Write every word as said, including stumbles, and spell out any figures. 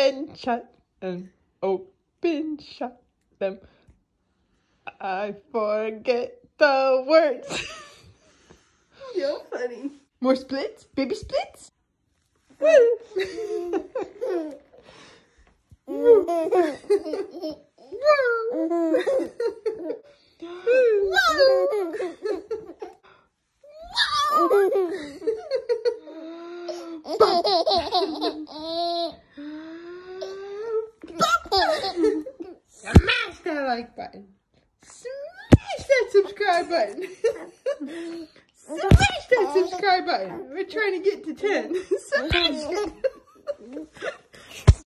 and shut and open, shut them. I forget the words. You're funny. More splits? Baby splits? Smash that like button. Smash that subscribe button. Smash that subscribe button. We're trying to get to ten. Smash it.